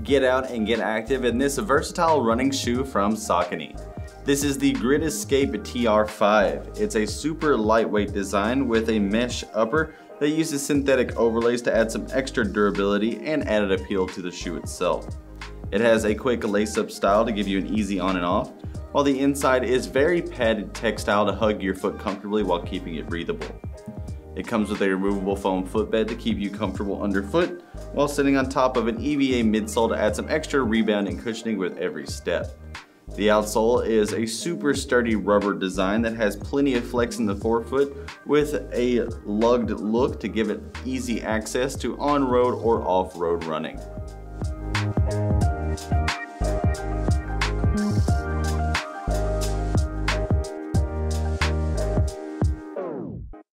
Get out and get active in this versatile running shoe from Saucony. This is the Grid Escape TR5. It's a super lightweight design with a mesh upper that uses synthetic overlays to add some extra durability and added appeal to the shoe itself. It has a quick lace-up style to give you an easy on and off, while the inside is very padded textile to hug your foot comfortably while keeping it breathable. It comes with a removable foam footbed to keep you comfortable underfoot, while sitting on top of an EVA midsole to add some extra rebound and cushioning with every step. The outsole is a super sturdy rubber design that has plenty of flex in the forefoot with a lugged look to give it easy access to on-road or off-road running.